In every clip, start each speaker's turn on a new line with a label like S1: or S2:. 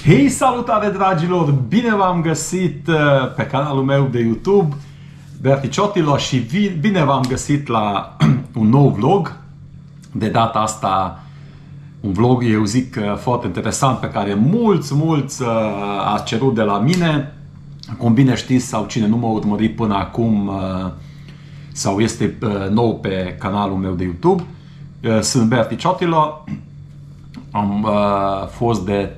S1: Hei, salutare dragilor! Bine v-am găsit pe canalul meu de YouTube Berticiotilo și bine v-am găsit la un nou vlog. De data asta un vlog, eu zic, foarte interesant, pe care mulți ați cerut de la mine. Cum bine știți, sau cine nu m-a urmărit până acum sau este nou pe canalul meu de YouTube, sunt Berticiotilo. Am fost de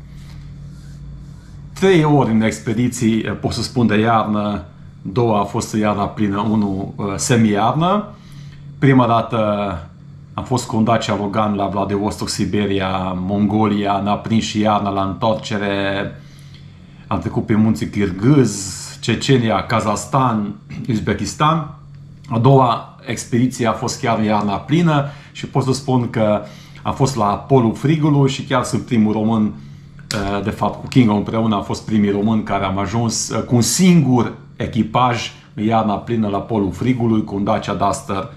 S1: 3 ori în expediții, pot să spun, de iarnă. 2 a fost iarna plină, 1 semi-iarnă. Prima dată am fost cu un Dacia Logan la Vladivostok, Siberia, Mongolia, ne-a prins și iarna la întoarcere. Am trecut pe munții Kyrgyz, Cecenia, Kazahstan, Uzbekistan. A doua expediție a fost chiar iarna plină și pot să spun că am fost la polul frigului și chiar sunt primul român. De fapt, cu Kingo împreună am fost primii români care am ajuns cu un singur echipaj în iarna plină la polul frigului, cu un Dacia Duster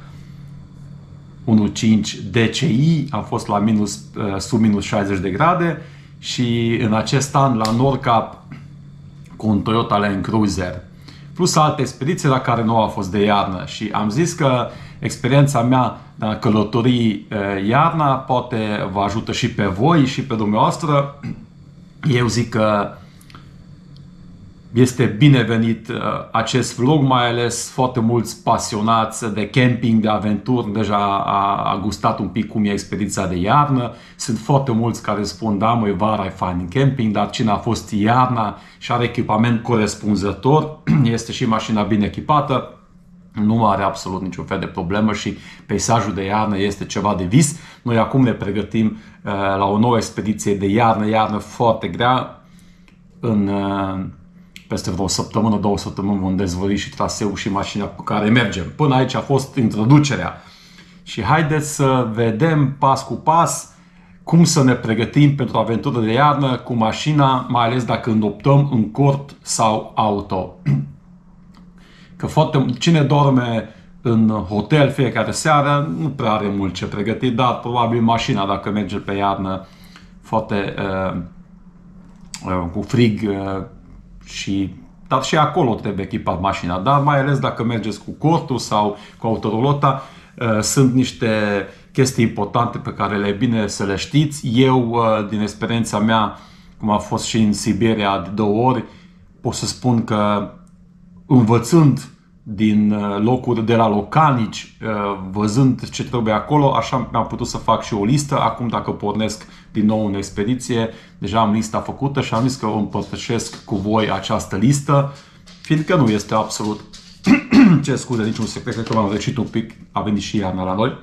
S1: 1.5 DCI. Am fost la sub minus 60 de grade și în acest an la Nordkap cu un Toyota Land Cruiser. Plus alte expediții la care nu a fost de iarnă și am zis că experiența mea de a călători iarna poate vă ajută și pe voi și pe dumneavoastră. Eu zic că este binevenit acest vlog, mai ales foarte mulți pasionați de camping, de aventuri, deja a gustat un pic cum e expediția de iarnă. Sunt foarte mulți care spun, da măi, vara e fain în camping, dar cine a fost iarna și are echipament corespunzător, este și mașina bine echipată, nu are absolut niciun fel de problemă și peisajul de iarnă este ceva de vis. Noi acum ne pregătim la o nouă expediție de iarnă foarte grea. Peste vreo săptămână, 2 săptămâni vom dezvălui și traseul și mașina cu care mergem. Până aici a fost introducerea. Și haideți să vedem pas cu pas cum să ne pregătim pentru o aventură de iarnă cu mașina, mai ales dacă îndoptăm în cort sau auto. Că cine dorme în hotel fiecare seară nu prea are mult ce pregăti, dar probabil mașina, dacă merge pe iarnă foarte cu frig dar și acolo trebuie echipat mașina, dar mai ales dacă mergeți cu cortul sau cu autorolota, sunt niște chestii importante pe care le e bine să le știți. Eu, din experiența mea, cum am fost și în Siberia de 2 ori, pot să spun că învățând din locuri de la localnici, văzând ce trebuie acolo, așa mi-am putut să fac și o listă. Acum, dacă pornesc din nou în expediție, deja am lista făcută și am zis că o împărtășesc cu voi această listă, fiindcă nu este absolut ce scuze, niciun secret, cred că m-am răcit un pic, a venit și iarna la noi.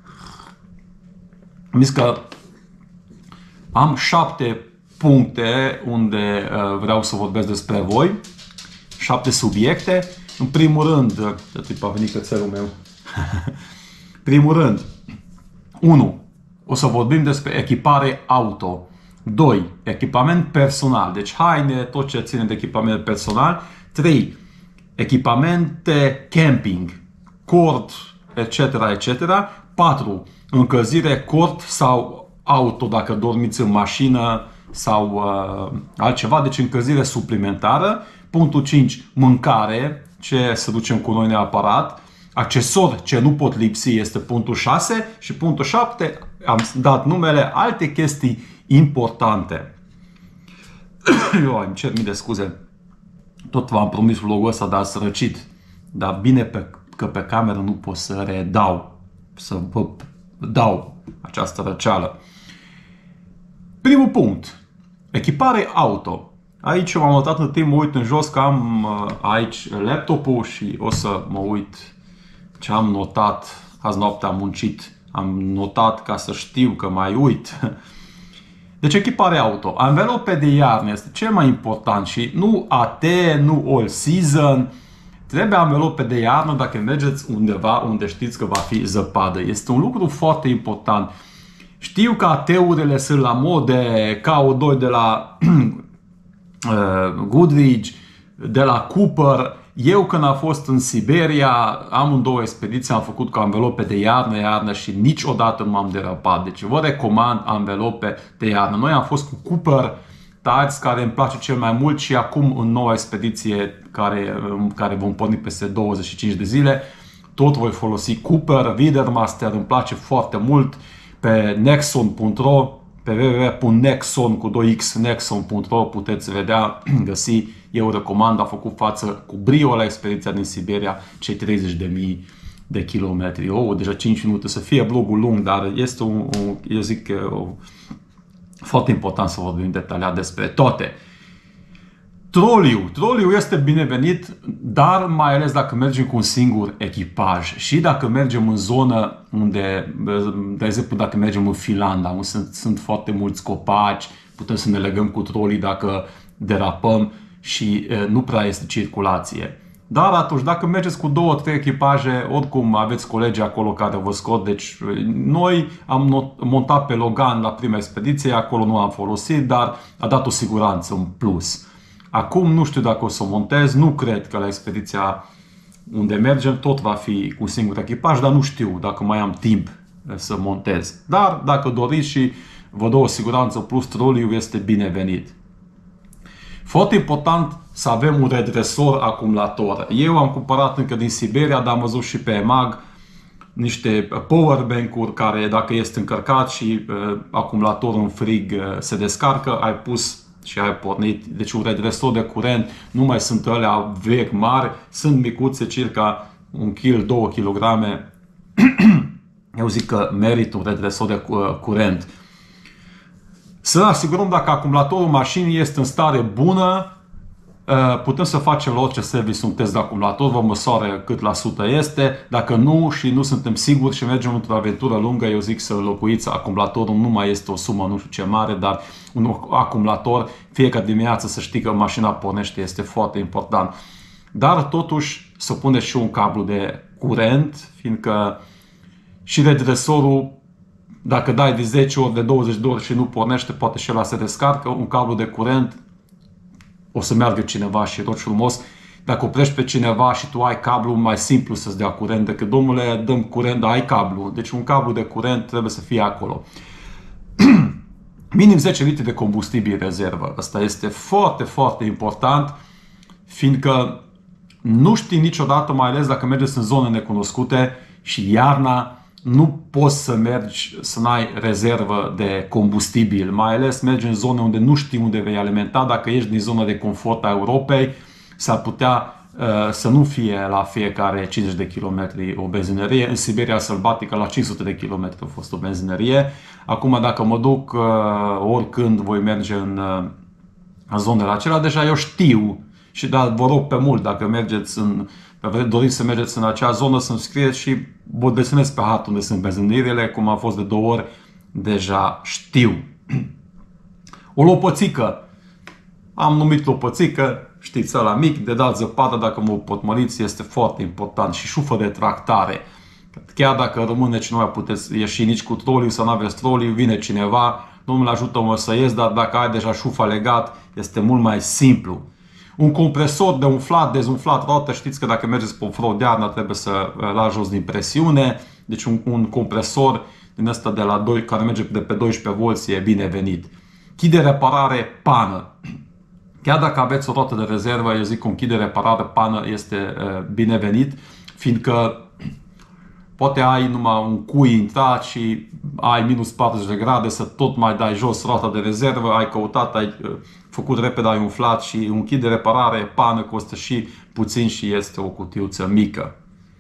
S1: Am zis că am 7 puncte unde vreau să vorbesc despre voi, 7 subiecte. În primul rând, a venit cățelul meu. Primul rând, 1. O să vorbim despre echipare auto. 2. Echipament personal, deci haine, tot ce ține de echipament personal. 3. Echipamente camping, cort, etc. 4. Încălzire cort sau auto dacă dormiți în mașină sau altceva, deci încălzire suplimentară. Punctul 5. Mâncare, ce să ducem cu noi neapărat. Accesori ce nu pot lipsi este punctul 6 și punctul 7 am dat numele alte chestii importante. Eu îmi cer mii de scuze. Tot v-am promis vlogul ăsta, dar ați răcit. Dar bine că pe cameră nu pot să redau, să vă dau această răceală. Primul punct. Echipare auto. Aici m-am notat în timp, mă uit în jos că am aici laptopul și o să mă uit ce am notat. Azi noapte am muncit, am notat ca să știu că mai uit. Deci echipare auto. Anvelope de iarnă este cel mai important și nu AT, nu all season. Trebuie anvelope de iarnă dacă mergeți undeva unde știți că va fi zăpadă. Este un lucru foarte important. Știu că AT-urile sunt la mode, KO2 de la Goodrich, de la Cooper. Eu când am fost în Siberia, amândouă expediții am făcut cu anvelope de iarnă și niciodată nu m-am derapat. Deci vă recomand anvelope de iarnă. Noi am fost cu Cooper Tides, care îmi place cel mai mult și acum în noua expediție care vom porni peste 25 de zile, tot voi folosi Cooper, Widermaster, îmi place foarte mult. Pe nexon.ro, pe www.nexon cu 2x, nexon.ro puteți vedea, găsi, eu recomand, a făcut față cu brio la expediția din Siberia, cei 30.000 de kilometri. Deja 5 minute să fie blogul lung, dar este eu zic, foarte important să vorbim detaliat despre toate. Troliul este binevenit, dar mai ales dacă mergem cu un singur echipaj și dacă mergem în zonă unde, de exemplu, dacă mergem în Finlanda, unde sunt foarte mulți copaci, putem să ne legăm cu trolii dacă derapăm și nu prea este circulație. Dar atunci, dacă mergeți cu 2-3 echipaje, oricum aveți colegi acolo care vă scot. Deci noi am montat pe Logan la prima expediție, acolo nu am folosit, dar a dat o siguranță în plus. Acum nu știu dacă o să o montez, nu cred că la expediția unde mergem tot va fi cu singur echipaj, dar nu știu dacă mai am timp să montez. Dar dacă doriți și vă dă o siguranță plus, troliul este binevenit. Foarte important să avem un redresor acumulator. Eu am cumpărat încă din Siberia, dar am văzut și pe EMAG niște powerbank-uri care dacă este încărcat și acumulatorul în frig se descarcă, ai pus și ai pornit. Deci un redresor de curent, nu mai sunt alea vechi mari, sunt micuțe, circa 1 kg, 2 kg. Eu zic că merită un redresor de curent. Să ne asigurăm dacă acumulatorul mașinii este în stare bună. Putem să facem la orice service un test de acumulator, vă măsoară cât la sută este. Dacă nu și nu suntem siguri și mergem într-o aventură lungă, eu zic să înlocuiți acumulatorul. Nu mai este o sumă nu știu ce mare, dar un acumulator, fiecare dimineață să știi că mașina pornește, este foarte important. Dar totuși să puneți și un cablu de curent, fiindcă și redresorul, dacă dai de 10 ori, de 20 de ori și nu pornește, poate și ăla se descarcă. Un cablu de curent, o să meargă cineva și rogi frumos. Dacă oprești pe cineva și tu ai cablu, mai simplu să-ți dea curent decât domnule, dăm curent, dar ai cablu. Deci un cablu de curent trebuie să fie acolo. Minim 10 litri de combustibil rezervă. Asta este foarte, foarte important, fiindcă nu știi niciodată, mai ales dacă mergeți în zone necunoscute și iarna, nu poți să mergi să n-ai rezervă de combustibil. Mai ales mergi în zone unde nu știi unde vei alimenta. Dacă ești din zona de confort a Europei, s-ar putea să nu fie la fiecare 50 de kilometri o benzinărie. În Siberia sălbatică la 500 de kilometri a fost o benzinărie. Acum dacă mă duc oricând voi merge în zonele acelea, deja eu știu. Și da, vă rog pe mult, dacă doriți să mergeți în acea zonă, să-mi scrieți și vă desenez pe hartă unde sunt benzinăriile, cum a fost de 2 ori, deja știu. O lopățică. Am numit lopățică, știți, ăla mic, de dat zăpadă dacă mă potmăriți, este foarte important. Și șufă de tractare. Chiar dacă rămâneți și nu mai puteți ieși nici cu troliu, să nu aveți troliu, vine cineva, Domnul ajută-mă să ies, dar dacă ai deja șufa legat, este mult mai simplu. Un compresor de umflat, dezumflat rotă, știți că dacă mergeți pe off-road de iarnă trebuie să lași jos din presiune. Deci un compresor din ăsta de la 2, care merge de pe 12 volți e binevenit. Kit de reparare pană. Chiar dacă aveți o rotă de rezervă, eu zic că un kit de reparare pană este binevenit, fiindcă poate ai numai un cui intrat și ai minus 40 de grade, să tot mai dai jos rota de rezervă, ai căutat, ai făcut repede, ai umflat și un kit de reparare pană costă și puțin și este o cutiuță mică.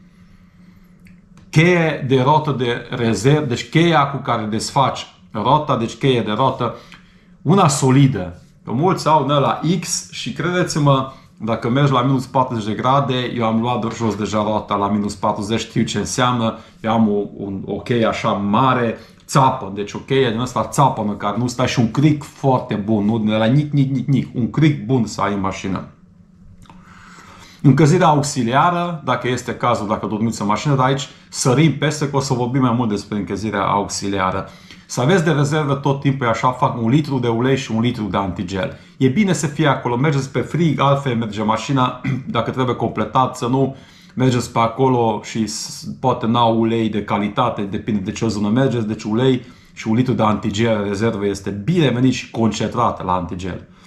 S1: Cheie de rotă de rezervă, deci cheia cu care desfaci rota, deci cheie de rotă, una solidă. Mulți au la X și credeți-mă, dacă mergi la minus 40 de grade, eu am luat de jos deja rota la minus 40, știu ce înseamnă, eu am o cheie așa mare, țapă, deci o cheie din asta țapă, în care nu stai, și un cric foarte bun, nu de la nic, un cric bun să ai în mașină. Încălzirea auxiliară, dacă este cazul, dacă dormiți în mașină, dar aici sărim peste, că o să vorbim mai mult despre încălzirea auxiliară. Să aveți de rezervă tot timpul, așa fac 1 litru de ulei și 1 litru de antigel. E bine să fie acolo, mergeți pe frig, altfel merge mașina, dacă trebuie completat, să nu mergeți pe acolo și poate n-au ulei de calitate, depinde de ce zonă mergeți, deci ulei și 1 litru de antigel rezervă este binevenit și concentrat la antigel.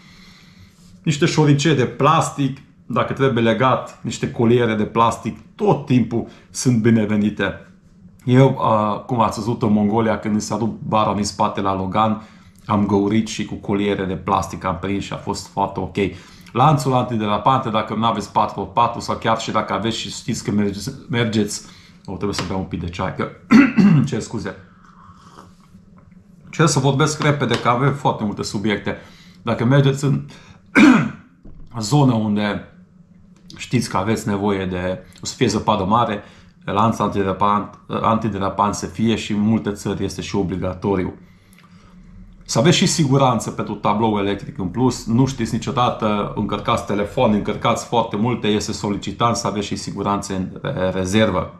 S1: niște șoricei de plastic, dacă trebuie legat, niște coliere de plastic, tot timpul sunt binevenite. Eu, cum ați văzut în Mongolia, când s-a dus bara din spate la Logan, am găurit și cu coliere de plastic am prins și a fost foarte ok. Lanțul antiderapante, dacă nu aveți 4x4 sau chiar și dacă aveți și știți că mergeți, trebuie să beau un pic de ceai, că ce scuze. Ce să vorbesc repede, că avem foarte multe subiecte. Dacă mergeți în zonă unde știți că aveți nevoie de o să fie zăpadă mare, lanț antiderapant să fie și în multe țări este și obligatoriu. Să aveți și siguranță pentru tablou electric în plus. Nu știți niciodată, încărcați telefon, încărcați foarte multe, este solicitant să aveți și siguranță în rezervă.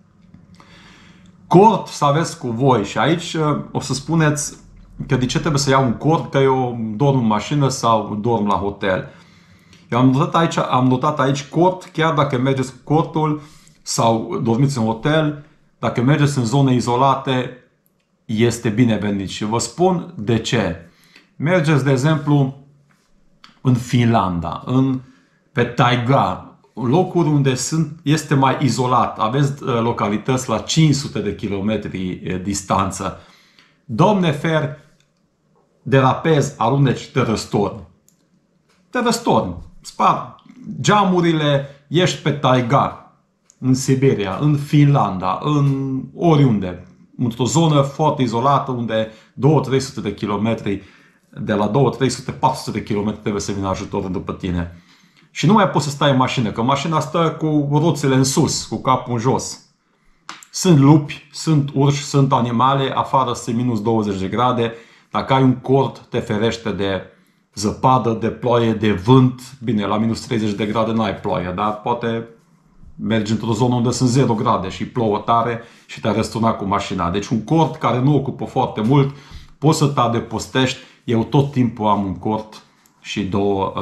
S1: Cort să aveți cu voi și aici o să spuneți că de ce trebuie să iau un cort, că eu dorm în mașină sau dorm la hotel. Eu am notat aici cort, chiar dacă mergeți cu cortul sau dormiți în hotel, dacă mergeți în zone izolate, este binevenit și vă spun de ce. Mergeți, de exemplu, în Finlanda, pe taiga, locuri unde este mai izolat, aveți localități la 500 de kilometri distanță. Domne fer, derapezi, aruneci, te răstorni. Te răstorni, spar geamurile, ești pe taiga, în Siberia, în Finlanda, în oriunde. Într-o zonă foarte izolată unde 200-300 de kilometri, de la 200-300-400 de kilometri trebuie să vină ajutorul după tine. Și nu mai poți să stai în mașină, că mașina stă cu roțile în sus, cu capul în jos. Sunt lupi, sunt urși, sunt animale, afară sunt minus 20 de grade. Dacă ai un cort, te ferește de zăpadă, de ploaie, de vânt. Bine, la minus 30 de grade n-ai ploaie, dar poate mergi într-o zonă unde sunt 0 grade și plouă tare și te-ai răsturnat cu mașina. Deci un cort care nu ocupă foarte mult, poți să te adăpostești. Eu tot timpul am un cort și două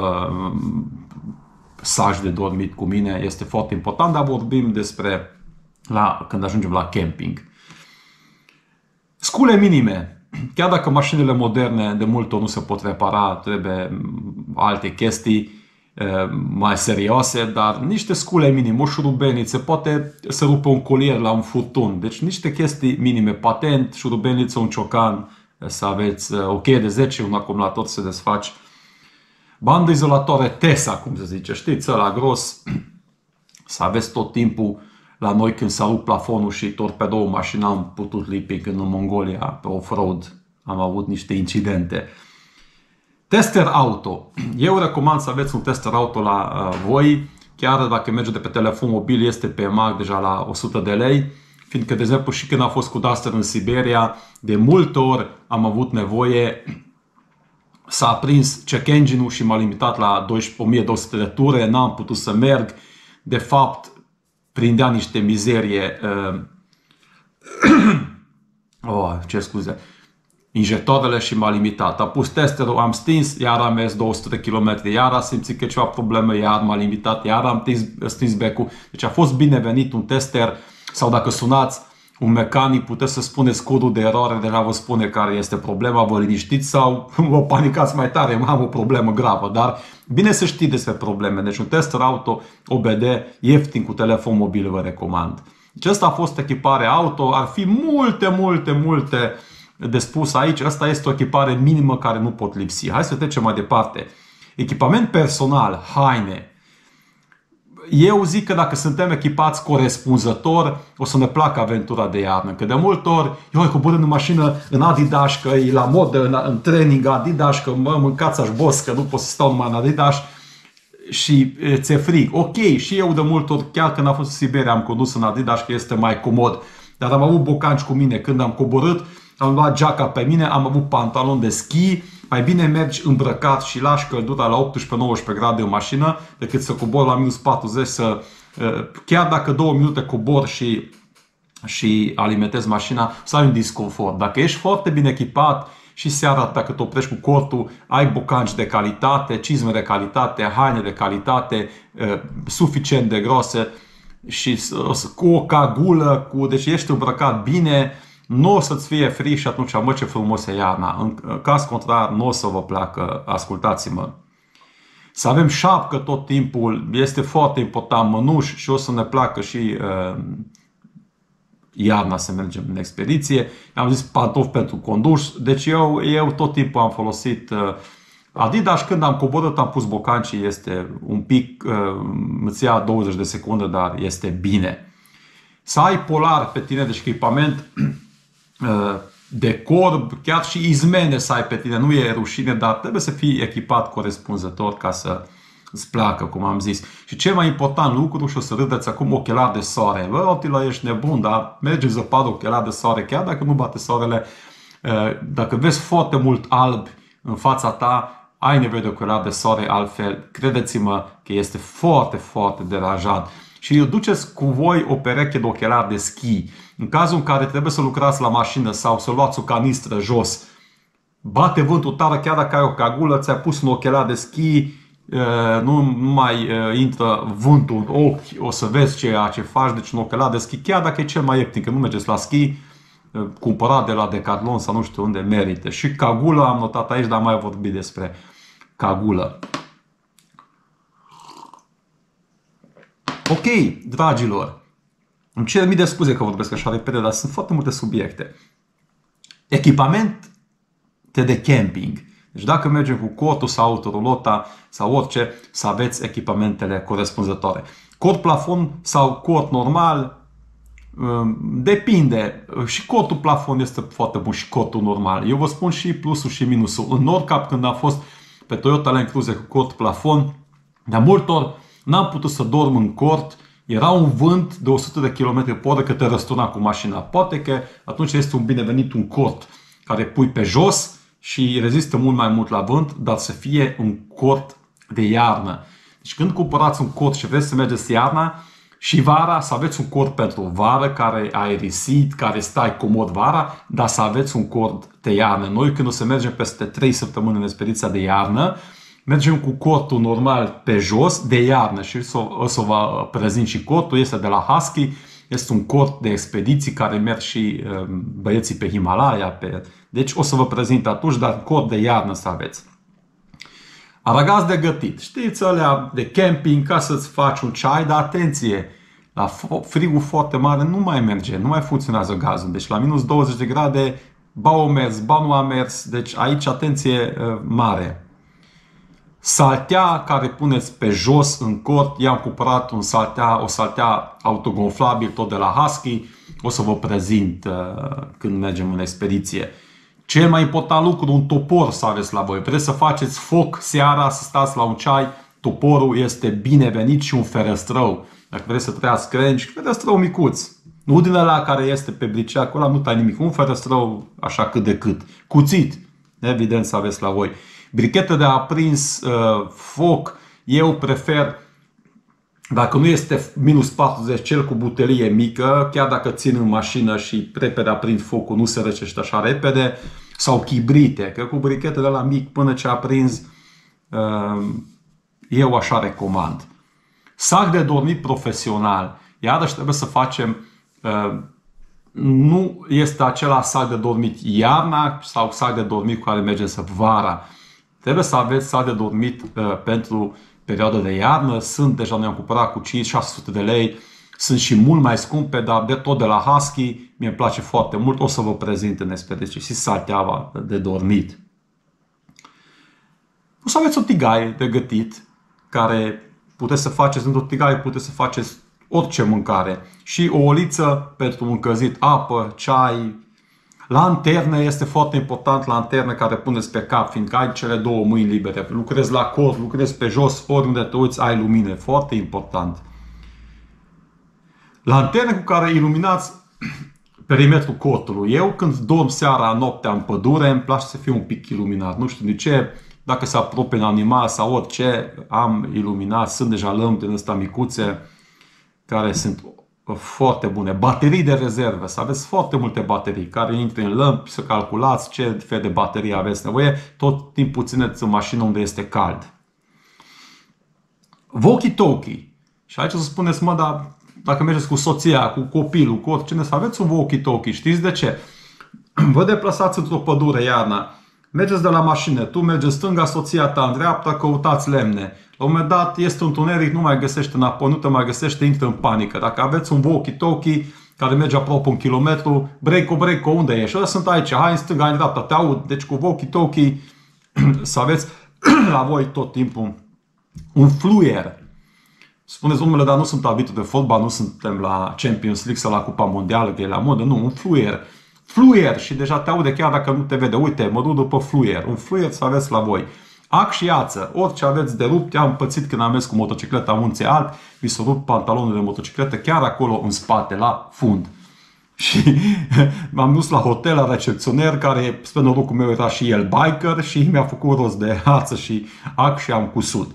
S1: saci de dormit cu mine. Este foarte important, dar vorbim despre când ajungem la camping. Scule minime. Chiar dacă mașinile moderne de multe ori nu se pot repara, trebuie alte chestii mai serioase, dar niște scule minime, o șurubelniță, poate să rupă un colier la un furtun. Deci niște chestii minime, patent, șurubelniță, un ciocan, să aveți o cheie de 10, un acumulator să desfaci. Bandă izolatoare TESA, cum se zice, știți, ăla gros, să aveți tot timpul. La noi când s-a rupt plafonul și torpedou mașina am putut lipi când în Mongolia, pe off-road, am avut niște incidente. Tester auto. Eu recomand să aveți un tester auto la voi, chiar dacă merge de pe telefon mobil, este pe EMAG deja la 100 de lei, fiindcă, de exemplu, și când am fost cu Duster în Siberia, de multe ori am avut nevoie, s-a aprins check engine-ul și m-a limitat la 1200 de ture, n-am putut să merg, de fapt, prindea niște mizerie, injectoarele și m-a limitat. A pus testerul, am stins, iar am mers 200 de km, iar a simțit că e ceva problemă, iar m-a limitat, iar am stins becul. Deci a fost binevenit un tester, sau dacă sunați un mecanic, puteți să spuneți codul de eroare, deja vă spune care este problema, vă liniștiți sau vă panicați mai tare, am o problemă gravă, dar bine să știți despre probleme. Deci un tester auto OBD ieftin cu telefon mobil vă recomand. Deci asta a fost echipare auto, ar fi multe de spus aici. Asta este o echipare minimă care nu pot lipsi. Hai să trecem mai departe. Echipament personal, haine. Eu zic că dacă suntem echipați corespunzător, o să ne placă aventura de iarnă. Că de multe ori, eu cobor în mașină în Adidas, că e la modă, în training Adidas, că mâncați aș boss, că nu pot să stau numai în Adidas și ți-e frig. Ok, și eu de multe ori, chiar când am fost în Siberia, am condus în Adidas, că este mai comod. Dar am avut bocanci cu mine. Când am coborât, am luat geaca pe mine, am avut pantalon de schi. Mai bine mergi îmbrăcat și lași căldura la 18-19 grade în mașină decât să cobori la minus 40, chiar dacă 2 minute cobor și alimentezi mașina, să ai un disconfort. Dacă ești foarte bine echipat și seara, dacă te oprești cu cortul, ai bocanci de calitate, cizme de calitate, haine de calitate, suficient de groase și cu o cagulă, deci ești îmbrăcat bine, nu o să-ți fie frig și atunci, mă, ce frumos e iarna. În caz contrar, nu o să vă placă, ascultați-mă. Să avem șapcă tot timpul, este foarte important, mănuși și o să ne placă și iarna să mergem în expediție. Am zis pantofi pentru condus, deci eu tot timpul am folosit Adidas. Când am coborât am pus bocancii, este un pic, îți ia 20 de secunde, dar este bine. Să ai polar pe tine, deci echipament de corb, chiar și izmene să ai pe tine, nu e rușine, dar trebuie să fii echipat corespunzător ca să îți placă, cum am zis. Și cel mai important lucru, și o să râdeți acum, ochelari de soare. Bă, Otila, ești nebun, dar merge în zăpadă ochelari de soare, chiar dacă nu bate soarele, dacă vezi foarte mult alb în fața ta, ai nevoie de ochelari de soare, altfel, credeți-mă că este foarte, foarte deranjant. Și duceți cu voi o pereche de ochelari de schi. În cazul în care trebuie să lucrați la mașină sau să luați o canistră jos, bate vântul tare, chiar dacă ai o cagulă, ți-ai pus un ochelari de schi, nu mai intră vântul în ochi, o să vezi ceea ce faci, deci un ochelar de schi, chiar dacă e cel mai ieftin, că nu mergeți la schi, cumpărat de la Decathlon sau nu știu unde, merită. Și cagulă am notat aici, dar mai vorbit despre cagulă. Ok, dragilor, îmi cer mii de scuze că vorbesc așa repede, dar sunt foarte multe subiecte. Echipamente de camping. Deci dacă mergem cu cortul sau autorulota sau orice, să aveți echipamentele corespunzătoare. Cort plafon sau cort normal, depinde. Și cortul plafon este foarte bun și cortul normal. Eu vă spun și plusul și minusul. În Nordcap, când am fost pe Toyota Land Cruiser cu cort plafon, de multe ori n-am putut să dorm în cort. Era un vânt de 100 de km/h că te răsturna cu mașina. Poate că atunci este un binevenit un cort care pui pe jos și rezistă mult mai mult la vânt, dar să fie un cort de iarnă. Deci când cumpărați un cort și vreți să mergeți iarna și vara, să aveți un cort pentru vară care aerisit, care stai comod vara, dar să aveți un cort de iarnă. Noi când o să mergem peste 3 săptămâni în expediția de iarnă, mergem cu cortul normal pe jos de iarnă și o să vă prezint și cortul. Este de la Husky, este un cort de expediții care merg și băieții pe Himalaya. Deci o să vă prezint atunci, dar cort de iarnă să aveți. Aragaz de gătit. Știți, alea de camping, ca să-ți faci un ceai, dar atenție, la frigul foarte mare nu mai merge, nu mai funcționează gazul. Deci la minus 20 de grade, ba o mers, ba nu a mers, deci aici atenție mare. Saltea care puneți pe jos în cort, i-am cumpărat o saltea autogonflabil tot de la Husky, o să vă prezint când mergem în expediție. Cel mai important lucru, un topor să aveți la voi. Vreți să faceți foc seara, să stați la un ceai, toporul este binevenit și un ferestrău. Dacă vreți să trăiați crengi, ferestrău micuț. Nu din ăla care este pe bricea, acolo nu tai nimic. Un ferestrău așa cât de cât. Cuțit, evident să aveți la voi. Brichetă de aprins, foc, eu prefer, dacă nu este minus 40, cel cu butelie mică, chiar dacă țin în mașină și repede aprind focul, nu se răcește așa repede, sau chibrite, că cu brichetele la mic până ce aprinzi, eu așa recomand. Sac de dormit profesional, iarăși trebuie să facem, nu este acela sac de dormit iarna sau sac de dormit cu care mergeți vara. Trebuie să aveți sac de dormit pentru perioada de iarnă. Sunt deja, ne-am cumpărat cu 500-600 de lei. Sunt și mult mai scumpe, dar de tot de la Husky. Mie îmi place foarte mult. O să vă prezint în expediție și salteaua de dormit. O să aveți o tigaie de gătit, care puteți să faceți într-o tigaie, puteți să faceți orice mâncare. Și o oliță pentru încălzit apă, ceai. Lanterne este foarte important, lanterne care puneți pe cap, fiindcă ai cele două mâini libere. Lucrezi la cort, lucrezi pe jos, oriunde te uiți, ai lumină. Foarte important. Lanterne cu care iluminați perimetrul cortului. Eu când dorm seara, noaptea în pădure, îmi place să fiu un pic iluminat. Nu știu de ce, dacă se apropie un animal sau orice, am iluminat. Sunt deja lămpi din ăsta micuțe care sunt foarte bune. Baterii de rezervă. Să aveți foarte multe baterii care intră în lămpi, să calculați ce fel de baterii aveți nevoie. Tot timpul țineți în mașină unde este cald. Walkie-talkie. Și aici o să spuneți, mă, dar dacă mergeți cu soția, cu copilul, cu oricine, să aveți un walkie-talkie. Știți de ce? Vă deplasați într-o pădure iarna. Mergeți de la mașină, tu mergi în stânga, soția ta în dreapta, căutați lemne. La un moment dat este un întuneric, nu mai găsești înapoi, nu te mai găsește, intră în panică. Dacă aveți un walkie-talkie care merge aproape 1 kilometru, break-o, unde ești? Eu sunt aici, hai în stânga, în dreapta, te aud. Deci cu walkie-talkie să aveți la voi tot timpul un fluier. Spuneți, domnule, dar nu sunt arbitru de fotbal, nu suntem la Champions League sau la Cupa Mondială, că e la modă. Nu, un fluier. Fluier și deja te aude chiar dacă nu te vede. Uite, mă duc după fluier. Un fluier să aveți la voi. Ac și ață. Orice aveți de rupt. Am pățit când am mers cu motocicleta Munții Alpi. Mi s-a rupt pantalonul de motocicletă chiar acolo în spate, la fund. Și m-am dus la hotel, la recepționer, care, spre norocul meu, era și el biker și mi-a făcut rost de ață și ac și am cusut.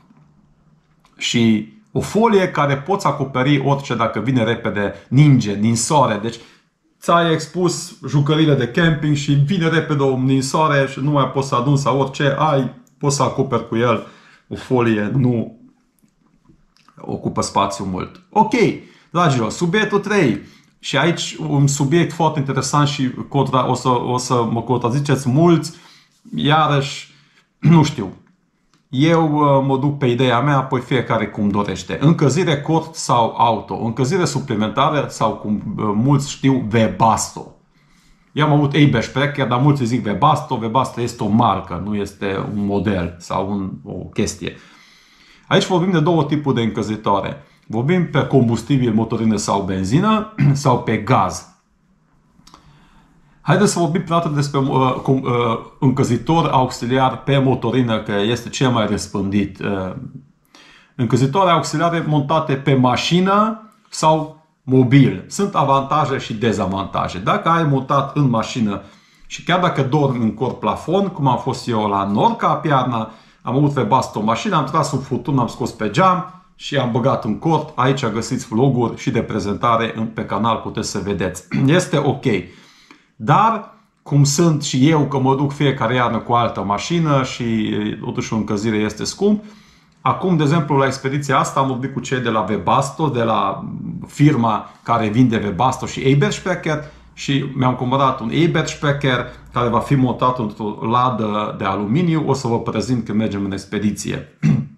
S1: Și o folie care poți acoperi orice dacă vine repede ninge, ninsoare. Deci ți-ai expus jucările de camping și vine repede o ninsoare și nu mai poți să aduni sau orice ai, poți să acoperi cu el. O folie nu ocupă spațiu mult. Ok, dragilor, subiectul 3. Și aici un subiect foarte interesant și o să mă contraziceți mulți. Iarăși, nu știu. Eu mă duc pe ideea mea, apoi fiecare cum dorește. Încălzire cort sau auto. Încălzire suplimentară sau, cum mulți știu, Webasto. Eu am avut Abe Sprecher, dar mulți zic Webasto. Webasto este o marcă, nu este un model sau o chestie. Aici vorbim de două tipuri de încălzitoare. Vorbim pe combustibil, motorină sau benzină sau pe gaz. Haideți să vorbim prima dată despre încălzitor auxiliar pe motorină, că este cel mai răspândit. Încălzitoare auxiliare montate pe mașină sau mobil. Sunt avantaje și dezavantaje. Dacă ai montat în mașină și chiar dacă dormi în corp plafon, cum am fost eu la Norca, Piarna, am avut Webasto o mașină, am tras un furtun, am scos pe geam și am băgat în cort. Aici găsiți vloguri și de prezentare pe canal, puteți să vedeți. Este ok. Dar, cum sunt și eu, că mă duc fiecare iarnă cu altă mașină și totuși o încălzire este scump, acum, de exemplu, la expediția asta am vorbit cu cei de la Webasto, de la firma care vinde Webasto și Eberspecher și mi-am cumpărat un Eberspecher care va fi montat într-o ladă de aluminiu. O să vă prezint când mergem în expediție.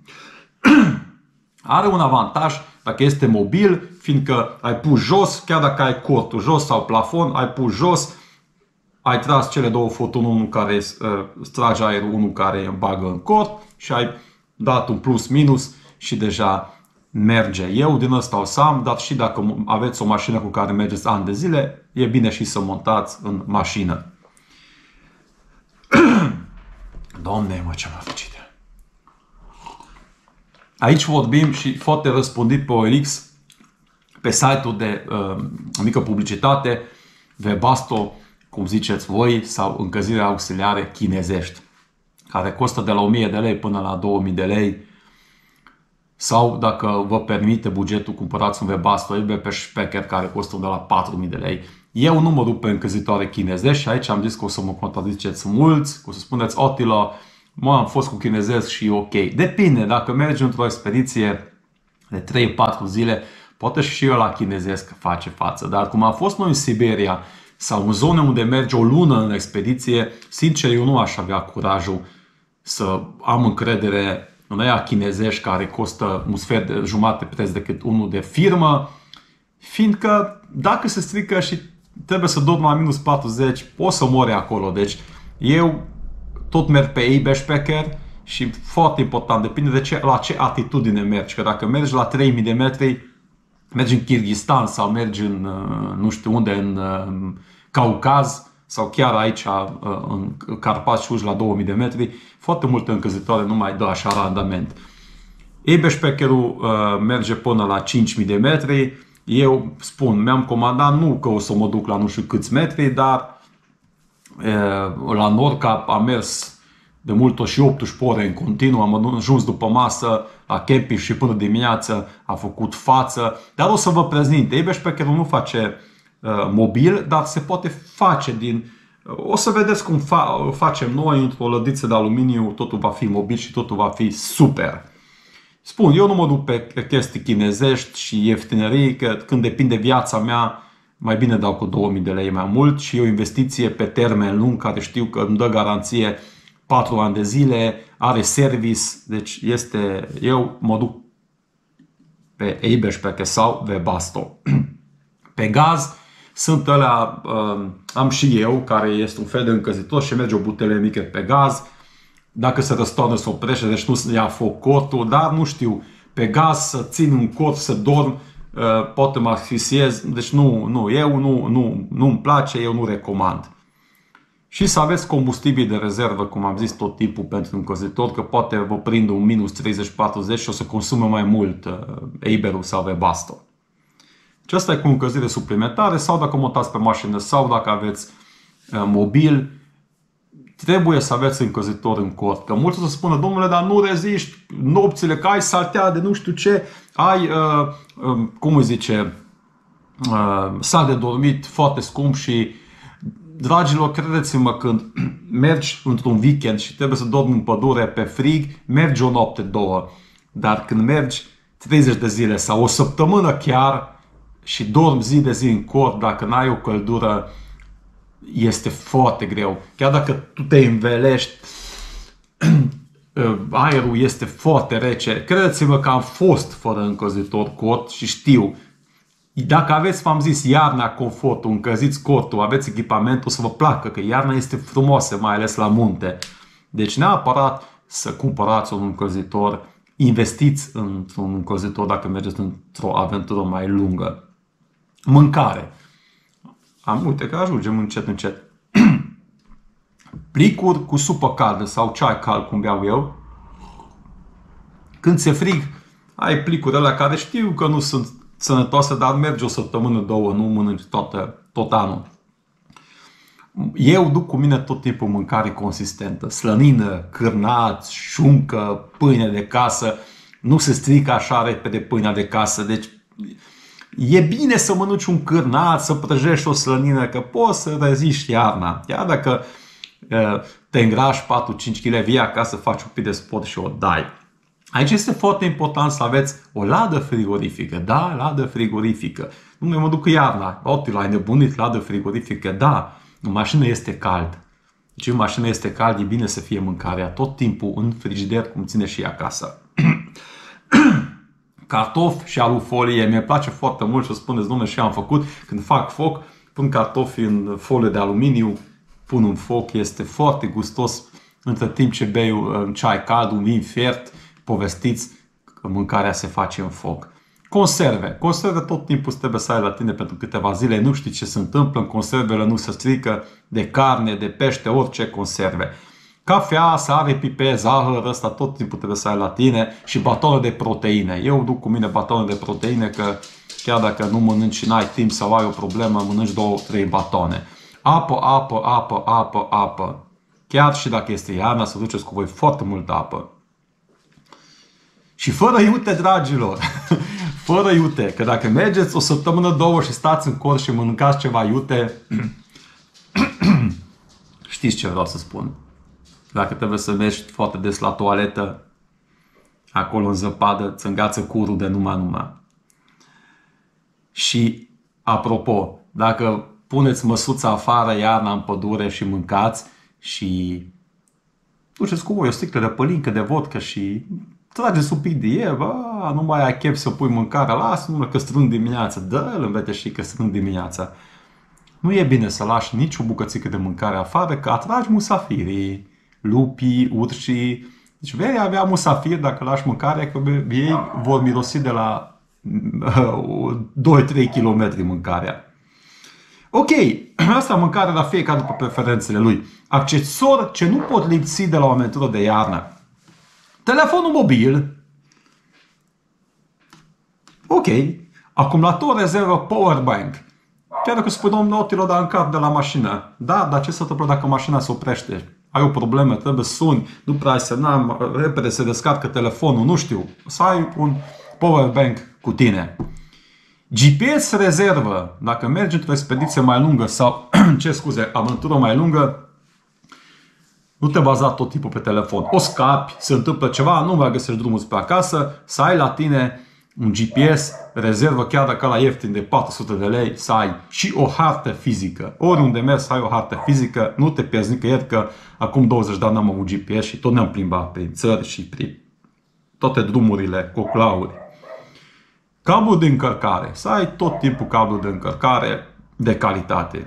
S1: Are un avantaj dacă este mobil, fiindcă ai pus jos, chiar dacă ai cortul jos sau plafon, ai pus jos, ai tras cele două furtuni, unul care strage aerul, unul care bagă în cort și ai dat un plus-minus și deja merge. Eu din ăsta o să am, dar și dacă aveți o mașină cu care mergeți ani de zile, e bine și să montați în mașină. Doamne, mă, ce m-a făcit. Aici vorbim și foarte răspândit pe OLX, pe site-ul de mică publicitate, Webasto, cum ziceți voi, sau încălzire auxiliare chinezești, care costă de la 1000 de lei până la 2000 de lei. Sau, dacă vă permite bugetul, cumpărați un Webasto Eberspecher care costă de la 4000 de lei. Eu nu mă duc pe încălzitoare chinezești și aici am zis că o să mă contraziceți mulți, că o să spuneți, Otila, am fost cu chinezesc și e ok. Depinde, dacă mergi într-o expediție de 3-4 zile, poate și eu la chinezesc face față. Dar cum am fost noi în Siberia sau în zone unde merge o lună în expediție, sincer, eu nu aș avea curajul să am încredere în aia chinezești care costă un sfert de jumate preț decât unul de firmă, fiindcă dacă se strică și trebuie să dorm la minus 40, poți să mori acolo. Deci eu tot merg pe Eberspecher și foarte important, depinde de la ce atitudine mergi. Că dacă mergi la 3000 de metri, mergi în Kyrgyzstan sau mergi în nu știu unde, în Caucaz sau chiar aici în Carpați și urci la 2000 de metri, foarte multe încălzitoare nu mai dă așa randament. Eberspecherul merge până la 5000 de metri. Eu spun, mi-am comandat, nu că o să mă duc la nu știu câți metri, dar la Norca am mers de multe ori și 18 ore în continuu, am ajuns după masă la camping și până dimineață a făcut față. Dar o să vă prezint, Eberspecherul nu face mobil, dar se poate face din... O să vedeți cum facem noi într-o lădiță de aluminiu, totul va fi mobil și totul va fi super. Spun, eu nu mă duc pe chestii chinezești și ieftinerii, că când depinde viața mea, mai bine dau cu 2000 de lei mai mult și e o investiție pe termen lung care știu că îmi dă garanție 4 ani de zile, are service, deci eu mă duc pe Eberspecher sau Webasto. Pe gaz sunt alea, am și eu, care este un fel de încălzitor și merge o butelie mică pe gaz. Dacă se răstoarnă, se oprește, deci nu se ia foc cortul, dar nu știu, pe gaz să țin un cort, să dorm, poate mă asfixiez, deci nu-mi place, eu nu recomand. Și să aveți combustibil de rezervă, cum am zis tot timpul pentru încălzitor, că poate vă prinde un minus 30-40 și o să consume mai mult Eberul sau Webasto. Și asta e cu încălzire suplimentare sau dacă montați pe mașină sau dacă aveți mobil, trebuie să aveți încălzitor în cort. Că mulți o să spună, domnule, dar nu reziști nopțile, că ai saltea de nu știu ce, ai, cum îi zice, sat de dormit foarte scump și, dragilor, credeți-mă, când mergi într-un weekend și trebuie să dormi în pădure pe frig, mergi o noapte, două. Dar când mergi 30 de zile sau o săptămână chiar și dormi zi de zi în cort, dacă n-ai o căldură, este foarte greu. Chiar dacă tu te învelești, aerul este foarte rece. Credeți-mă că am fost fără încălzitor cort și știu. Dacă aveți, v-am zis, iarna, confortul, încălziți cortul, aveți echipamentul, o să vă placă, că iarna este frumoasă, mai ales la munte. Deci neapărat să cumpărați un încălzitor, investiți într-un încălzitor dacă mergeți într-o aventură mai lungă. Mâncare. Uite că ajungem încet, încet. Plicuri cu supă caldă sau ceai cald, cum beau eu. Când se frig, ai plicuri alea care știu că nu sunt sănătoase, dar merge o săptămână, două, nu mănânci tot anul. Eu duc cu mine tot timpul mâncare consistentă. Slănină, cârnați, șuncă, pâine de casă. Nu se strică așa repede pâinea de casă. Deci e bine să mănânci un cârnat, să prăjești o slănină, că poți să reziști iarna. Chiar dacă te îngrași 4-5 kg, vii acasă, faci un pic de sport și o dai. Aici este foarte important să aveți o ladă frigorifică. Da, ladă frigorifică. Nu mă duc iarna. Otil, ai nebunit, ladă frigorifică. Da, în mașină este cald. Deci în mașină este cald, e bine să fie mâncarea tot timpul în frigider, cum ține și acasă. Cartofi și alufolie. Mi-e place foarte mult și o spuneți, domnule, și am făcut. Când fac foc, pun cartofi în folie de aluminiu, pun în foc, este foarte gustos. Între timp ce bei un ceai cald, un vin fiert, povestiți că mâncarea se face în foc. Conserve. Conserve tot timpul trebuie să ai la tine pentru câteva zile. Nu știi ce se întâmplă. În conservele nu se strică, de carne, de pește, orice conserve. Cafea, sare, piper, zahăr, ăsta tot timpul trebuie să ai la tine. Și batoane de proteine. Eu duc cu mine batoane de proteine, că chiar dacă nu mănânci și n-ai timp sau ai o problemă, mănânci 2-3 batoane. Apă, apă, apă, apă, apă. Chiar și dacă este iarna, să duceți cu voi foarte multă apă. Și fără iute, dragilor, fără iute, că dacă mergeți o săptămână, două și stați în cort și mâncați ceva iute, știți ce vreau să spun. Dacă trebuie să mergi foarte des la toaletă, acolo în zăpadă, îți îngață curul de numai. Și, apropo, dacă puneți măsuța afară iarna în pădure și mâncați și duceți cu voi o sticlă de pălincă, de vodcă și trageți un pic de el, nu mai ai chef să pui mâncarea, lasă-mă că strâng dimineața, dă-l învete și că strâng dimineața. Nu e bine să lași nici o bucățică de mâncare afară, că atragi musafirii, lupii, urșii. Deci vei avea musafiri dacă lași mâncarea, că ei vor mirosi de la 2-3 km mâncarea. Ok, asta mâncare la fiecare după preferințele lui. Accesori ce nu pot lipsi de la o aventură de iarnă. Telefonul mobil. Ok. Acumulator rezervă powerbank. Chiar dacă spui, domnul Otilo, dar în cap de la mașină. Da, dar ce se întâmplă dacă mașina se oprește? Ai o problemă, trebuie să suni, nu prea ai semnal, repede se descarcă telefonul, nu știu. Să ai un powerbank cu tine. GPS rezervă. Dacă mergi într-o expediție mai lungă sau, aventură mai lungă, nu te baza tot timpul pe telefon. O scapi, se întâmplă ceva, nu mai găsești drumul spre acasă, să ai la tine un GPS, rezervă chiar dacă la ieftin de 400 de lei, să ai și o hartă fizică. Oriunde mergi să ai o hartă fizică, nu te pierzi nicăieri, că acum 20 de ani am avut GPS și tot ne-am plimbat prin țări și prin toate drumurile cu cloud. Cablu de încărcare. Să ai tot timpul cablu de încărcare de calitate.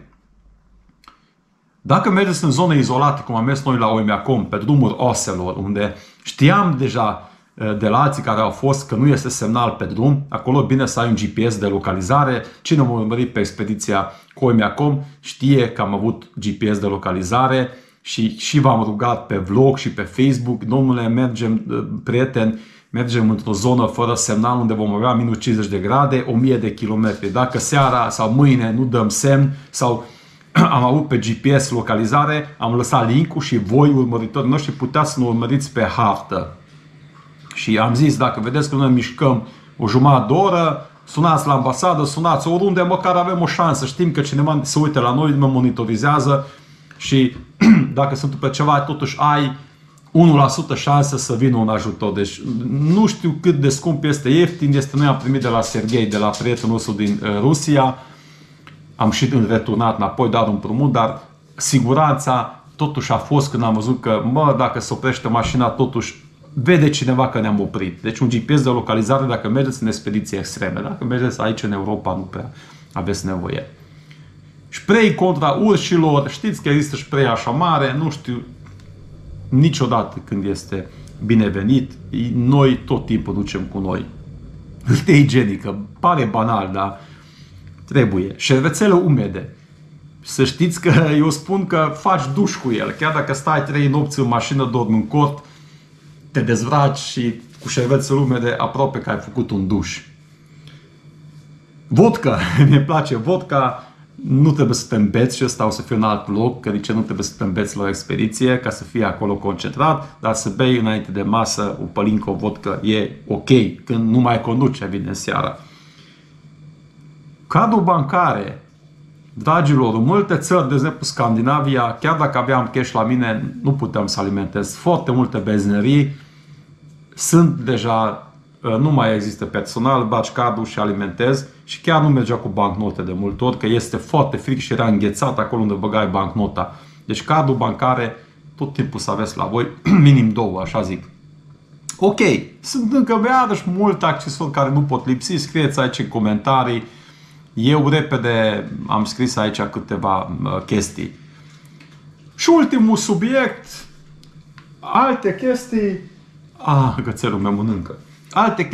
S1: Dacă mergeți în zone izolate, cum am mers noi la Oimiacom, pe drumuri oselor, unde știam deja de la alții care au fost că nu este semnal pe drum, acolo bine să ai un GPS de localizare. Cine m-a urmărit pe expediția cu Oimiacom știe că am avut GPS de localizare și v-am rugat pe vlog și pe Facebook: domnule, mergem, prieteni, mergem într-o zonă fără semnal unde vom avea minus 50 de grade, 1000 de kilometri. Dacă seara sau mâine nu dăm semn sau am avut pe GPS localizare, am lăsat link-ul și voi, urmăritorii noștri, puteți să ne urmăriți pe hartă. Și am zis, dacă vedeți că noi mișcăm o jumătate de oră, sunați la ambasadă, sunați oriunde, măcar avem o șansă. Știm că cineva se uită la noi, ne monitorizează și dacă sunt pe ceva, totuși ai 1% șansă să vină un ajutor. Deci nu știu cât de scump este, ieftin este. Noi am primit de la Serghei, de la prietenul nostru din Rusia. Am și returnat înapoi, dar un împrumut, dar siguranța totuși a fost când am văzut că, dacă se oprește mașina, totuși vede cineva că ne-am oprit. Deci un GPS de localizare dacă mergeți în expediții extreme. Dacă mergeți aici în Europa, nu prea aveți nevoie. Spray contra urșilor. Știți că există spray așa mare. Nu știu niciodată când este binevenit. Noi tot timpul ducem cu noi. Hârtie igienică. Pare banal, dar trebuie. Șervețele umede. Să știți că eu spun că faci duș cu el. Chiar dacă stai 3 nopți în mașină, dormi în cort, te dezbraci și cu șervețele umede aproape că ai făcut un duș. Vodka. Mi-e place vodka. Nu trebuie să te îmbeți și ăsta o să fie un alt loc, că nici nu trebuie să te îmbeți la o expediție ca să fie acolo concentrat, dar să bei înainte de masă o pălincă, o vodka e ok, când nu mai conduci, evident, seara. Carduri bancare. Dragilor, în multe țări, de exemplu Scandinavia, chiar dacă aveam cash la mine, nu puteam să alimentez. Foarte multe benzinării sunt deja, nu mai există personal, bagi cardul și alimentezi și chiar nu mergea cu bancnote de multe ori, că este foarte fric și era înghețat acolo unde băgai bancnota. Deci cardul bancare tot timpul să aveți la voi, minim 2, așa zic. Ok, sunt încă iarăși multe accesori care nu pot lipsi, scrieți aici în comentarii. Eu repede am scris aici câteva chestii. Și ultimul subiect, alte chestii. Gățelul meu mănâncă. Alte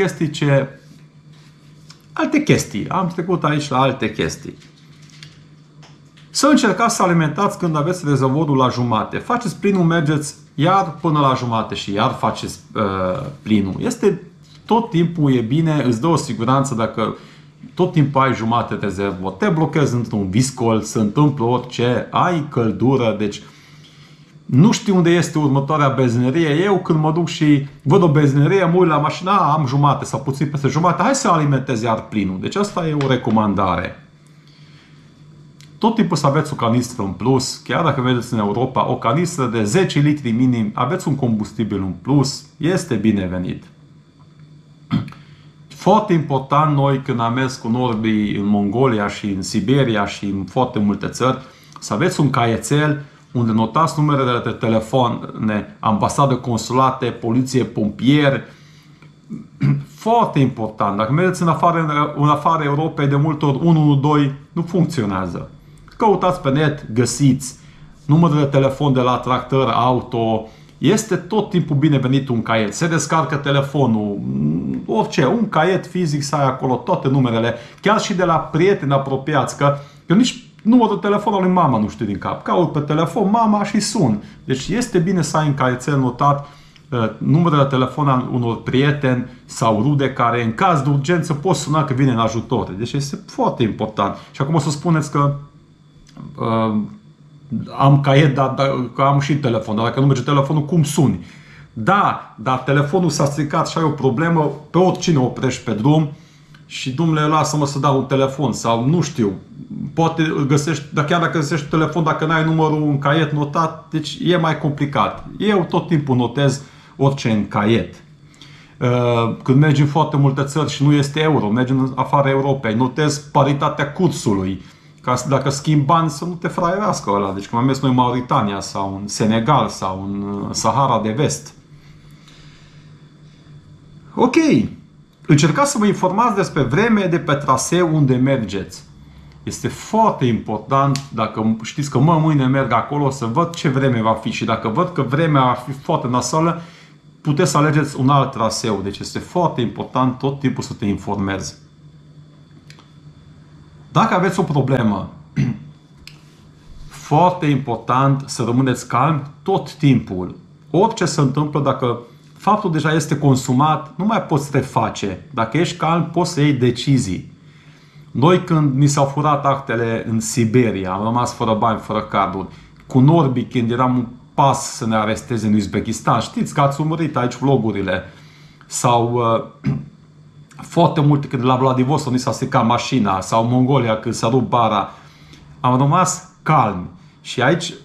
S1: chestii. Am trecut aici la alte chestii. Să încercați să alimentați când aveți rezervorul la jumate. Faceți plinul, mergeți iar până la jumate și iar faceți plinul. Este tot timpul, e bine, îți dă o siguranță dacă tot timpul ai jumate de rezervor. Te blochezi într-un viscol, se întâmplă orice, ai căldură, deci nu știu unde este următoarea benzinărie. Eu când mă duc și văd o benzinărie, mă uit la mașină, am jumate sau puțin peste jumate, hai să alimentez iar plinul. Deci asta e o recomandare. Tot timpul să aveți o canistră în plus, chiar dacă vedeți în Europa, o canistră de 10 litri minim, aveți un combustibil în plus, este binevenit. Foarte important, noi când am mers cu Norbi în Mongolia și în Siberia și în foarte multe țări, să aveți un caietel unde notați numerele de telefon, ambasadă, consulate, poliție, pompieri. Foarte important. Dacă mergeți în afara Europei, de multe ori 112 nu funcționează. Căutați pe net, găsiți numărul de telefon de la tractor, auto. Este tot timpul binevenit un caiet. Se descarcă telefonul, orice, un caiet fizic să ai acolo toate numerele, chiar și de la prieteni apropiați, că eu nici numărul de telefon al lui mama nu știu din cap. Caut pe telefon mama și sun. Deci este bine să ai în caietel notat numărul de telefon al unor prieteni sau rude care în caz de urgență poți suna că vine în ajutor. Deci este foarte important. Și acum o să spuneți că am caiet, dar am și telefon. Dar dacă nu merge telefonul, cum suni? Da, dar telefonul s-a stricat și ai o problemă, pe oricine oprești pe drum și domnule, lasă-mă să dau un telefon sau nu știu, poate îl găsești, dar chiar dacă găsești un telefon, dacă n-ai numărul în caiet notat, deci e mai complicat. Eu tot timpul notez orice în caiet. Când mergi în foarte multe țări și nu este euro, mergi în afara Europei, notezi paritatea cursului, ca să, dacă schimbi bani să nu te fraierească ăla. Deci când am mers noi în Mauritania sau în Senegal sau în Sahara de Vest. Ok, încercați să vă informați despre vreme de pe traseu unde mergeți. Este foarte important, dacă știți că mâine merg acolo, să văd ce vreme va fi și dacă văd că vremea va fi foarte nasoală, puteți să alegeți un alt traseu. Deci este foarte important tot timpul să te informezi. Dacă aveți o problemă, foarte important să rămâneți calm tot timpul. Orice se întâmplă, dacă faptul deja este consumat, nu mai poți reface. Dacă ești calm, poți să iei decizii. Noi când ni s-au furat actele în Siberia, am rămas fără bani, fără carduri. Cu Norbi, când eram un pas să ne aresteze în Uzbekistan, știți că ați urmărit aici vlogurile. Sau foarte multe când la Vladivostok ni s-a stricat mașina, sau Mongolia când s-a rupt bara. Am rămas calmi. Și aici,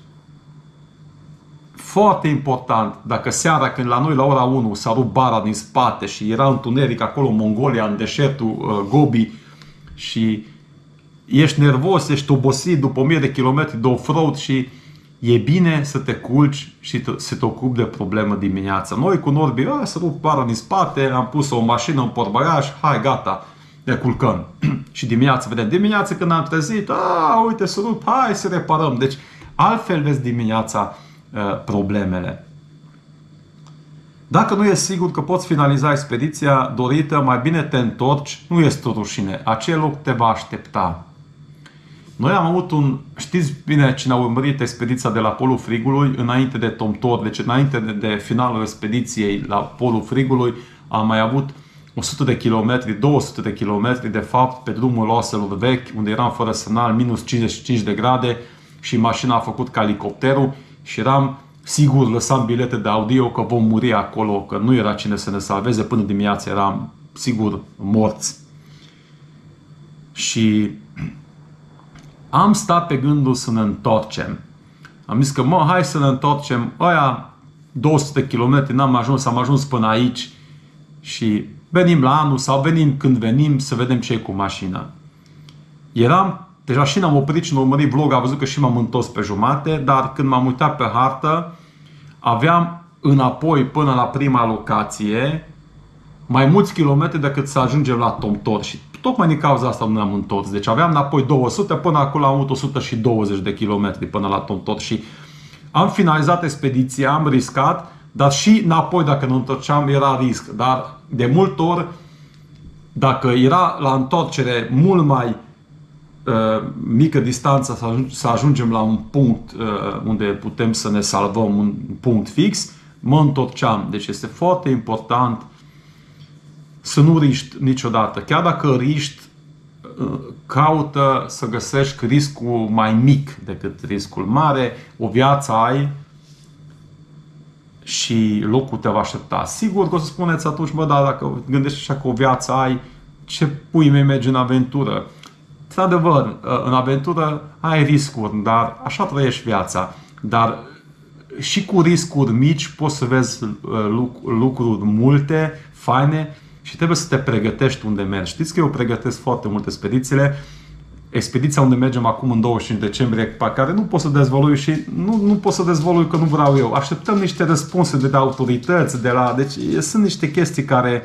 S1: foarte important, dacă seara când la noi la ora 1 s-a rupt bara din spate și era întuneric acolo în Mongolia, în deșertul Gobi, și ești nervos, ești obosit după 1000 de kilometri de off-road și e bine să te culci și să te ocupi de problemă dimineața. Noi cu Norbi, să rup bara din spate, am pus o mașină în portbagaj, hai gata, ne culcăm. Și dimineața, vedem, dimineața când am trezit, uite să rup, hai să reparăm. Deci altfel vezi dimineața problemele. Dacă nu ești sigur că poți finaliza expediția dorită, mai bine te întorci, nu este o rușine. Acel loc te va aștepta. Noi am avut știți bine cine a urmărit expediția de la Polul Frigului, înainte de Tomtor, deci înainte de finalul expediției la Polul Frigului, am mai avut 100 de kilometri, 200 de kilometri, de fapt, pe drumul oaselor vechi, unde eram fără semnal, minus 55 de grade și mașina a făcut ca elicopterul și eram sigur, lăsam bilete de audio că vom muri acolo, că nu era cine să ne salveze, până dimineața eram sigur morți. Și am stat pe gândul să ne întoarcem. Am zis că, hai să ne întoarcem, aia 200 km n-am ajuns, am ajuns până aici și venim la anul sau venim când venim să vedem ce e cu mașina. Deja și ne-am oprit și ne-am urmărit vlog, a văzut că și m-am întors pe jumate, dar când m-am uitat pe hartă, aveam înapoi până la prima locație mai mulți kilometri decât să ajungem la Tomtor și tocmai din cauza asta nu ne-am întors. Deci aveam înapoi 200, până acolo am avut 120 de kilometri până la Tomtor și am finalizat expediția, am riscat, dar și înapoi dacă ne întorceam era risc. Dar de multe ori, dacă era la întoarcere mult mai mică distanță să ajungem la un punct unde putem să ne salvăm, un punct fix, mă întorceam. Deci este foarte important să nu riști niciodată. Chiar dacă riști, caută să găsești riscul mai mic decât riscul mare. O viață ai și locul te va aștepta. Sigur că o să spuneți atunci, dar dacă gândești așa că o viață ai, ce pui mei mergi în aventură? Într-adevăr, în aventură ai riscuri, dar așa trăiești viața. Dar și cu riscuri mici poți să vezi lucruri multe, faine și trebuie să te pregătești unde mergi. Știți că eu pregătesc foarte multe expedițiile. Expediția unde mergem acum în 25 decembrie, pe care nu pot să dezvălui și nu pot să dezvălui că nu vreau eu. Așteptăm niște răspunsuri de la autorități, deci sunt niște chestii care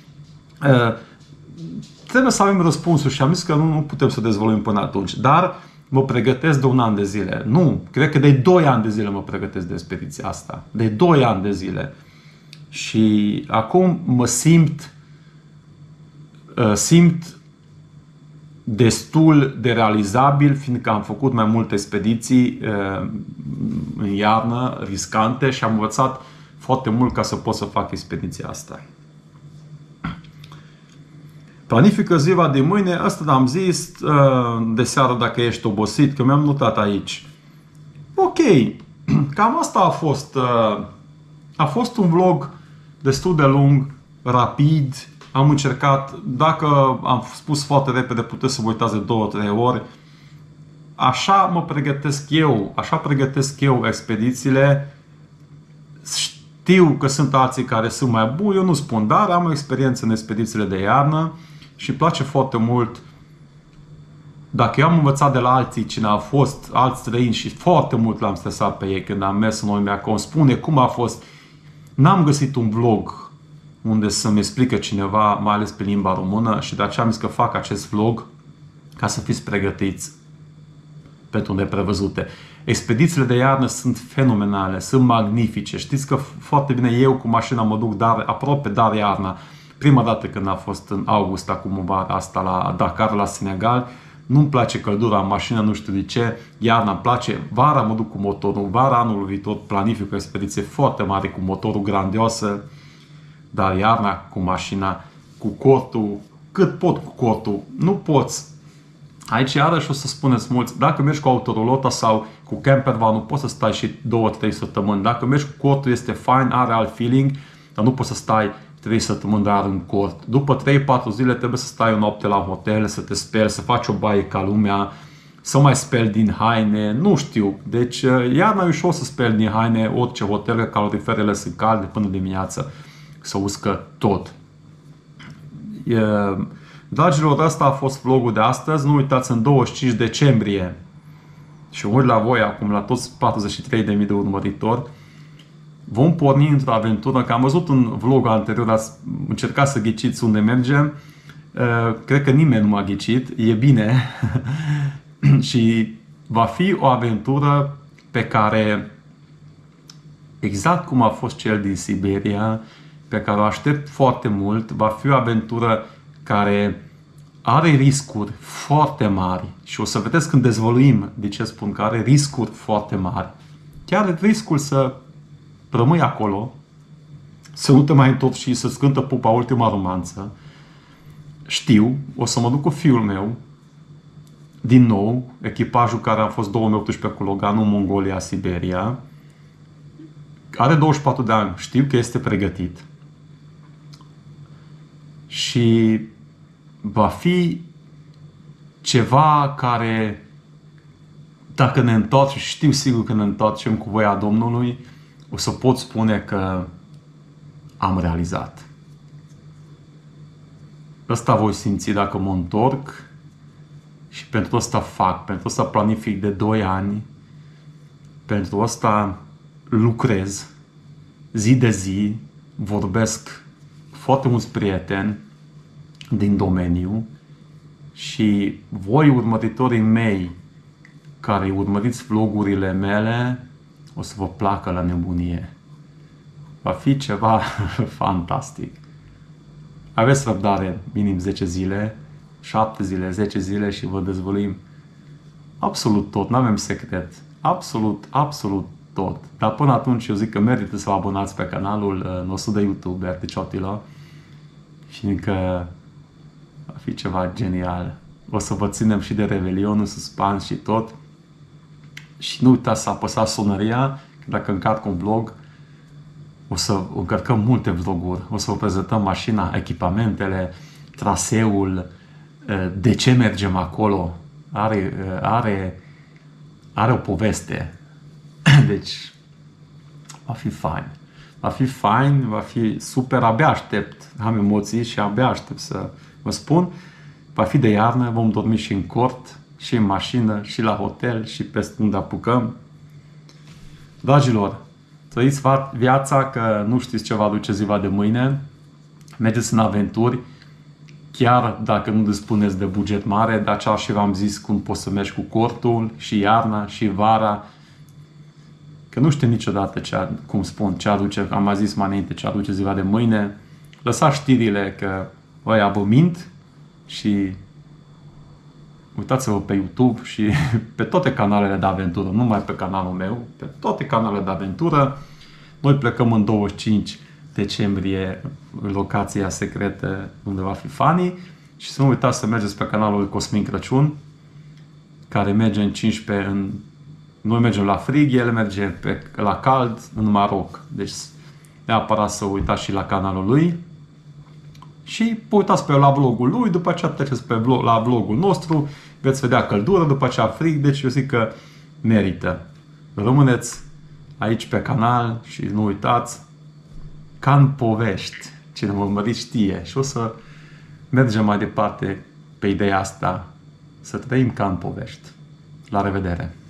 S1: trebuie să avem răspunsuri și am zis că nu putem să dezvăluim până atunci. Dar mă pregătesc de 1 an de zile. Nu, cred că de 2 ani de zile mă pregătesc de expediția asta. De 2 ani de zile. Și acum mă simt destul de realizabil, fiindcă am făcut mai multe expediții în iarnă, riscante și am învățat foarte mult ca să pot să fac expediția asta. Planifică ziua de mâine, asta am zis de seară dacă ești obosit, că mi-am notat aici. Ok, cam asta a fost. A fost un vlog destul de lung, rapid. Am încercat, dacă am spus foarte repede, puteți să vă uitați de 2-3 ori. Așa pregătesc eu expedițiile. Știu că sunt alții care sunt mai buni, eu nu spun, dar am o experiență în expedițiile de iarnă și îmi place foarte mult. Dacă eu am învățat de la alții cine a fost, alți străini și foarte mult l-am stresat pe ei când am mers în Olmeacă, îmi spune cum a fost. N-am găsit un vlog unde să-mi explică cineva, mai ales pe limba română, și de aceea am zis că fac acest vlog ca să fiți pregătiți pentru neprevăzute. Expedițiile de iarnă sunt fenomenale, sunt magnifice. Știți că foarte bine eu cu mașina mă duc aproape dar iarna. Prima dată când a fost în august, acum vara asta la Dakar, la Senegal, nu-mi place căldura în mașină, nu știu de ce. Iarna îmi place, vara mă duc cu motorul. Vara anul viitor planific o expediție foarte mare cu motorul grandioasă, dar iarna cu mașina, cu cortul, cât pot cu cortul, nu poți. Aici iarăși o să spuneți mulți, dacă mergi cu autorolota sau cu campervan, nu poți să stai și 2-3 săptămâni. Dacă mergi cu cortul este fine, are alt feeling, dar nu poți să stai 3 săptămâni doar în cort. După 3-4 zile trebuie să stai o noapte la hotel, să te speli, să faci o baie ca lumea, să mai speli din haine, nu știu. Deci iarna e ușor să speli din haine, orice hotel, că caloriferele sunt calde până dimineață, să uscă tot. Dragilor, ăsta a fost vlogul de astăzi. Nu uitați, în 25 decembrie, și uit la voi acum, la toți 43.000 de urmăritori, vom porni într-o aventură, că am văzut în vlogul anterior, ați încercat să ghiciți unde mergem. Cred că nimeni nu m-a ghicit, e bine. Și va fi o aventură pe care, exact cum a fost cel din Siberia, pe care o aștept foarte mult, va fi o aventură care are riscuri foarte mari și o să vedeți când dezvăluim de ce spun că are riscuri foarte mari. Chiar riscul să rămâi acolo, să nu te mai întorci și să-ți cântă pupa ultima romanță. Știu, o să mă duc cu fiul meu, din nou, echipajul care a fost 2018 cu Logan în Mongolia, Siberia. Are 24 de ani, știu că este pregătit. Și va fi ceva care, dacă ne întoarcem, știu sigur că ne întoarcem cu voia Domnului, o să pot spune că am realizat. Ăsta voi simți dacă mă întorc și pentru asta fac, pentru asta planific de 2 ani, pentru asta lucrez zi de zi, vorbesc foarte mulți prieteni din domeniu și voi, urmăritorii mei, care urmăriți vlogurile mele, o să vă placă la nebunie. Va fi ceva fantastic. Aveți răbdare, minim 10 zile, 7 zile, 10 zile și vă dezvăluim absolut tot, nu avem secret. Absolut tot. Dar până atunci eu zic că merită să vă abonați pe canalul nostru de YouTube, Berti Ciotila, și încă va fi ceva genial. O să vă ținem și de Revelionul, suspans și tot. Și nu uitați să apăsați sonăria, că dacă încarc un vlog, o să încărcăm multe vloguri. O să vă prezentăm mașina, echipamentele, traseul, de ce mergem acolo. Are o poveste. Deci, va fi fain. Va fi fain, va fi super, abia aștept. Am emoții și abia aștept să vă spun. Va fi de iarnă, vom dormi și în cort, și în mașină, și la hotel, și peste unde apucăm. Dragilor, trăiți viața, că nu știți ce va aduce ziua de mâine. Mergeți în aventuri, chiar dacă nu dispuneți de buget mare, de aceea și v-am zis cum poți să mergi cu cortul, și iarna, și vara. Că nu știu niciodată ce aduce, am mai zis mai înainte, ce aduce ziua de mâine. Lăsați știrile că ăia vă mint și uitați-vă pe YouTube și pe toate canalele de aventură, nu numai pe canalul meu, pe toate canalele de aventură. Noi plecăm în 25 decembrie în locația secretă unde va fi Fanny și să nu uitați să mergeți pe canalul Cosmin Crăciun, care merge în 15 noi mergem la frig, el merge la cald în Maroc. Deci neapărat să uitați și la canalul lui. Și uitați la vlogul lui, după aceea treceți la vlogul nostru, veți vedea căldură, după aceea frig, deci eu zic că merită. Rămâneți aici pe canal și nu uitați, ca în povești. Cine mă urmărit știe. Și o să mergem mai departe pe ideea asta, să trăim ca în povești. La revedere!